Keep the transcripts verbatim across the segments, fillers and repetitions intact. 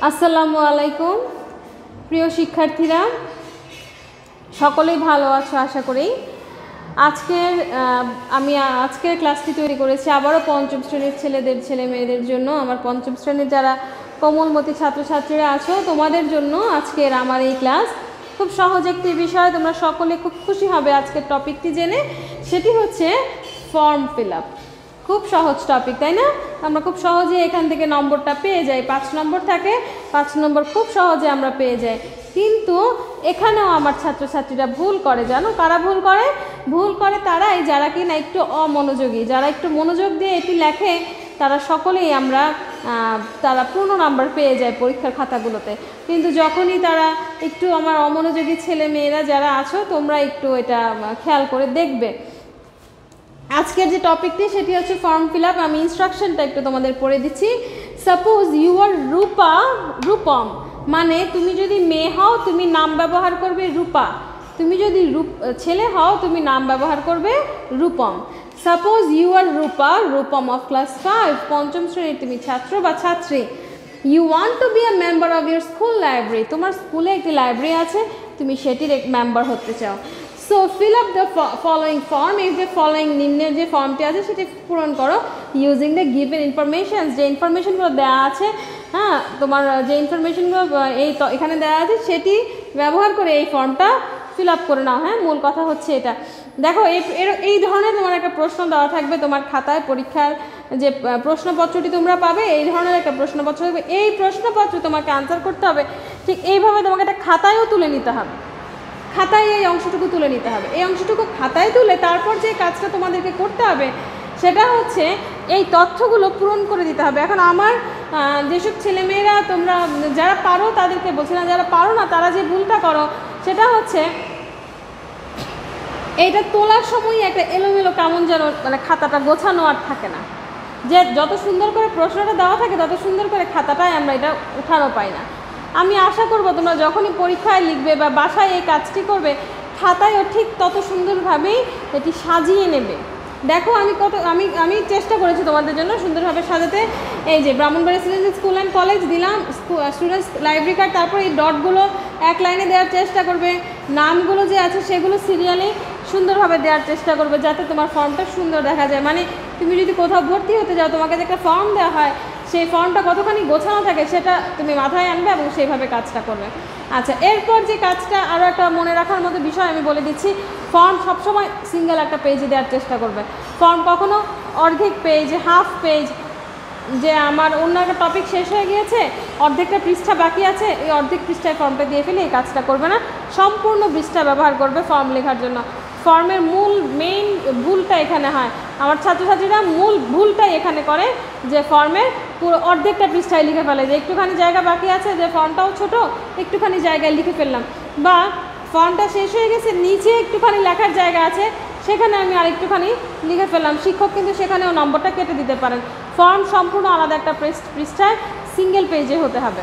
আসসালামু আলাইকুম প্রিয় শিক্ষার্থীরা, সকলেই ভালো আছো আশা করি। আজকের আমি আজকের ক্লাসটি তৈরি করেছি আবারও পঞ্চম শ্রেণীর ছেলেদের ছেলে মেয়েদের জন্য। আমার পঞ্চম শ্রেণীর যারা কোমলমতি ছাত্রছাত্রীরা আছো তোমাদের জন্য আজকের আমার এই ক্লাস। খুব সহজ একটি বিষয়, তোমরা সকলে খুব খুশি হবে আজকের টপিকটি জেনে। সেটি হচ্ছে ফর্ম ফিল আপ। খুব সহজ টপিক, তাই না? আমরা খুব সহজে এখান থেকে নম্বরটা পেয়ে যাই। পাঁচ নম্বর থাকে, পাঁচ নম্বর খুব সহজে আমরা পেয়ে যাই। কিন্তু এখানেও আমার ছাত্রছাত্রীরা ভুল করে, জানো কারা ভুল করে? ভুল করে তারাই যারা কি না একটু অমনোযোগী। যারা একটু মনোযোগ দিয়ে এটি লেখে তারা সকলেই আমরা তারা পূর্ণ নাম্বার পেয়ে যায় পরীক্ষার খাতাগুলোতে। কিন্তু যখনই তারা একটু আমার অমনোযোগী ছেলে মেয়েরা যারা আছো তোমরা একটু এটা খেয়াল করে দেখবে। আজকের যে টপিকটি সেটি হচ্ছে ফর্ম ফিল আপ। আমি ইনস্ট্রাকশনটা একটু তোমাদের পড়ে দিচ্ছি। Suppose you are Rupa Rupam, মানে তুমি যদি মেয়ে হও তুমি নাম ব্যবহার করবে রূপা, তুমি যদি রূপ ছেলে হও তুমি নাম ব্যবহার করবে Rupam. Suppose you are Rupa Rupam of class five, পঞ্চম শ্রেণীর তুমি ছাত্র বা ছাত্রী। You want to be a member of your school library, তোমার স্কুলে একটি লাইব্রেরি আছে, তুমি সেটির এক মেম্বার হতে চাও। So fill up the following form. এই যে ফলোয়িং নিম্নের যে ফর্মটি আছে সেটি পূরণ করো ইউজিং দ্য গিভেন ইনফরমেশন। যে ইনফরমেশনগুলো দেওয়া আছে, হ্যাঁ তোমার যে ইনফরমেশনগুলো এই তো এখানে দেওয়া আছে সেটি ব্যবহার করে এই ফর্মটা ফিল আপ করে নাও। হ্যাঁ, মূল কথা হচ্ছে এটা। দেখো এর এই ধরনের তোমার একটা প্রশ্ন দেওয়া থাকবে তোমার খাতায়, পরীক্ষার যে প্রশ্নপত্রটি তোমরা পাবে এই ধরনের একটা প্রশ্নপত্র থাকবে। এই প্রশ্নপত্র তোমাকে আনসার করতে হবে ঠিক এইভাবে, তোমাকে একটা খাতায়ও তুলে নিতে হবে। খাতায় এই অংশটুকু তুলে নিতে হবে। এই অংশটুকু খাতায় তুলে তারপর যে কাজটা তোমাদেরকে করতে হবে সেটা হচ্ছে এই তথ্যগুলো পূরণ করে দিতে হবে। এখন আমার যেসব ছেলেমেয়েরা তোমরা যারা পারো তাদেরকে বলছি না, যারা পারো না তারা যে ভুলটা করো সেটা হচ্ছে এইটা তোলার সময় একটা এলোমেলো কেমন যেন মানে খাতাটা গোছানো আর থাকে না। যে যত সুন্দর করে প্রশ্নটা দেওয়া থাকে তত সুন্দর করে খাতাটায় আমরা এটা উঠানো পাই না। আমি আশা করব তোমরা যখনই পরীক্ষায় লিখবে বা বাসায় এই কাজটি করবে খাতায়ও ঠিক তত সুন্দরভাবেই এটি সাজিয়ে নেবে। দেখো আমি কত আমি আমি চেষ্টা করেছি তোমাদের জন্য সুন্দরভাবে সাজাতে। এই যে Brahmanbaria residential school and college দিলাম, স্টুডেন্টস লাইব্রেরি কার্ড, তারপর এই ডটগুলো এক লাইনে দেওয়ার চেষ্টা করবে। নামগুলো যে আছে সেগুলো সিরিয়ালি সুন্দরভাবে দেওয়ার চেষ্টা করবে যাতে তোমার ফর্মটা সুন্দর দেখা যায়। মানে তুমি যদি কোথাও ভর্তি হতে যাও তোমাকে যে একটা ফর্ম দেওয়া হয় সেই ফর্মটা কতখানি গোছানো থাকে সেটা তুমি মাথায় আনবে এবং সেইভাবে কাজটা করবে। আচ্ছা, এরপর যে কাজটা আরও একটা মনে রাখার মতো বিষয় আমি বলে দিচ্ছি। ফর্ম সবসময় সিঙ্গেল একটা পেজে দেওয়ার চেষ্টা করবে। ফর্ম কখনো অর্ধেক পেজ, হাফ পেজ, যে আমার অন্য একটা টপিক শেষ হয়ে গিয়েছে অর্ধেকটা পৃষ্ঠা বাকি আছে এই অর্ধেক পৃষ্ঠায় ফর্মটা দিয়ে ফেলে এই কাজটা করবে না। সম্পূর্ণ পৃষ্ঠা ব্যবহার করবে ফর্ম লেখার জন্য। ফর্মের মূল মেইন ভুলটা এখানে হয়, আমার ছাত্রছাত্রীরা মূল ভুলটাই এখানে করে যে ফর্মের পুরো অর্ধেকটা পৃষ্ঠায় লিখে ফেলে, যে একটুখানি জায়গা বাকি আছে, যে ফর্মটাও ছোট একটুখানি জায়গায় লিখে ফেললাম, বা ফর্মটা শেষ হয়ে গেছে নিচে একটুখানি লেখার জায়গা আছে সেখানে আমি আরেকটুখানি লিখে ফেললাম। শিক্ষক কিন্তু সেখানেও নম্বরটা কেটে দিতে পারেন। ফর্ম সম্পূর্ণ আলাদা একটা পৃষ্ঠায় সিঙ্গেল পেজে হতে হবে।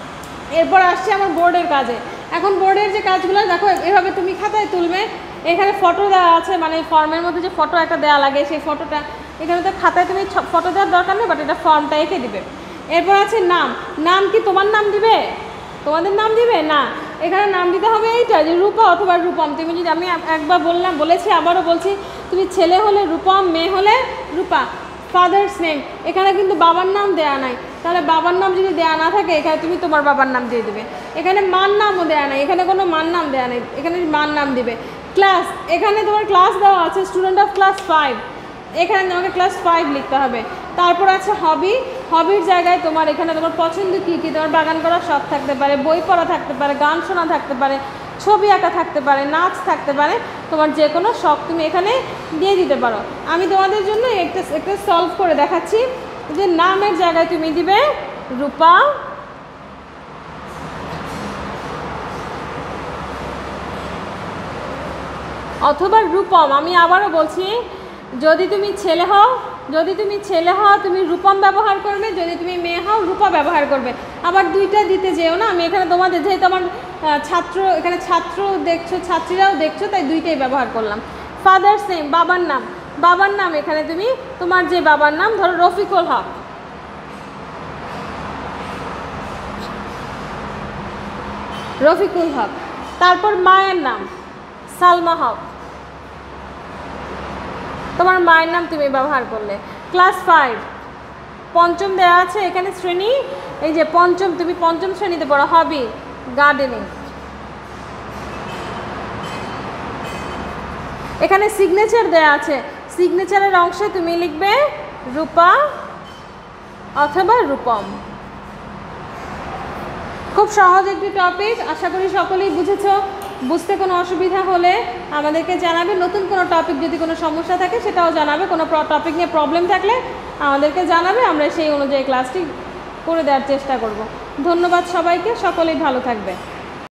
এরপর আসছে আমার বোর্ডের কাজে। এখন বোর্ডের যে কাজগুলো দেখো এভাবে তুমি খাতায় তুলবে। এখানে ফটো দেওয়া আছে, মানে ফর্মের মধ্যে যে ফটো একটা দেওয়া লাগে সেই ফটোটা এখানে তো খাতায় তুমি ফটো দেওয়ার দরকার নেই, বাট এটা ফর্মটা এঁকে দিবে। এরপর আছে নাম। নাম কি তোমার নাম দিবে? তোমাদের নাম দিবে না, এখানে নাম দিতে হবে এইটা যে রূপা অথবা রূপম। তুমি যদি আমি একবার বললাম বলেছি আবারও বলছি, তুমি ছেলে হলে রূপম, মেয়ে হলে রূপা। ফাদার্স নেম, এখানে কিন্তু বাবার নাম দেয়া নাই, তাহলে বাবার নাম যদি দেয়া না থাকে এখানে তুমি তোমার বাবার নাম দিয়ে দেবে। এখানে মার নামও দেয়া নাই, এখানে কোনো মার নাম দেয়া নেই, এখানে মার নাম দিবে। ক্লাস, এখানে তোমার ক্লাস দেওয়া আছে স্টুডেন্ট অফ ক্লাস ফাইভ, এখানে তোমাকে ক্লাস ফাইভ লিখতে হবে। তারপর আছে হবি। হবির জায়গায় তোমার এখানে তোমার পছন্দ কী কী, তোমার বাগান করার শখ থাকতে পারে, বই পড়া থাকতে পারে, গান শোনা থাকতে পারে, ছবি আঁকা থাকতে পারে, নাচ থাকতে পারে, তোমার যে কোনো শখ তুমি এখানে দিয়ে দিতে পারো। আমি তোমাদের জন্য একটা একটা সলভ করে দেখাচ্ছি যে নামের জায়গায় তুমি দিবে রূপা অথবা রূপম। আমি আবারও বলছি, যদি তুমি ছেলে হও যদি তুমি ছেলে হও তুমি রূপম ব্যবহার করবে, যদি তুমি মেয়ে হও রূপা ব্যবহার করবে। আবার দুইটা দিতে যেও না, আমি এখানে তোমাদের যেহেতু আমার ছাত্র এখানে ছাত্র দেখছো, ছাত্রীরাও দেখছো, তাই দুইটাই ব্যবহার করলাম। ফাদার্স নেম, বাবার নাম। বাবার নাম এখানে তুমি তোমার যে বাবার নাম, ধরো রফিকুল হক, রফিকুল হক। তারপর মায়ের নাম সালমা হক, তোমার মায়ের নাম তুমি ব্যবহার করলে। ক্লাস ফাইভ পঞ্চম দেওয়া আছে এখানে শ্রেণী, এই যে পঞ্চম, তুমি পঞ্চম শ্রেণীতে পড়ো, হবি গার্ডেনিং। এখানে সিগনেচার দেওয়া আছে, সিগনেচারের অংশে তুমি লিখবে রূপা অথবা রূপম। খুব সহজ একটি টপিক, আশা করি সকলেই বুঝেছো। বুঝতে কোনো অসুবিধা হলে আমাদেরকে জানাবে, নতুন কোনো টপিক যদি কোনো সমস্যা থাকে সেটাও জানাবে, কোনো টপিক নিয়ে প্রবলেম থাকলে আমাদেরকে জানাবে, আমরা সেই অনুযায়ী ক্লাসটি করে দেওয়ার চেষ্টা করব। ধন্যবাদ সবাইকে, সকলেই ভালো থাকবে।